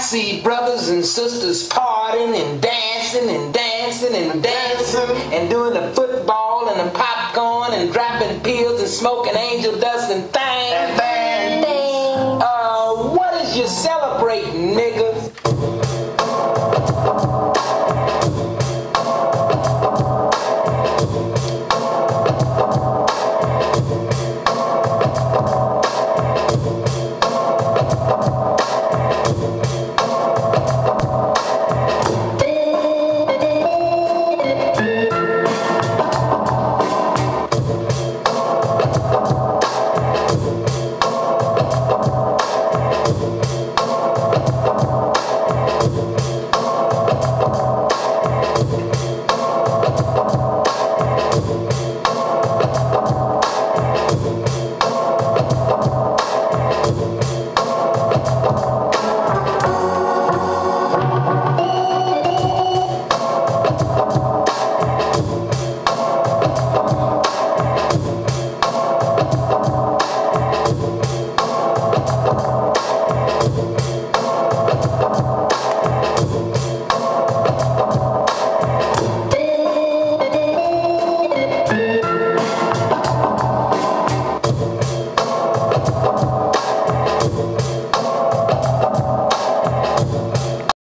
see brothers and sisters partying and dancing and dancing and dancing and doing the football and the popcorn and dropping pills and smoking angel dust and things. What is you celebrating, niggas?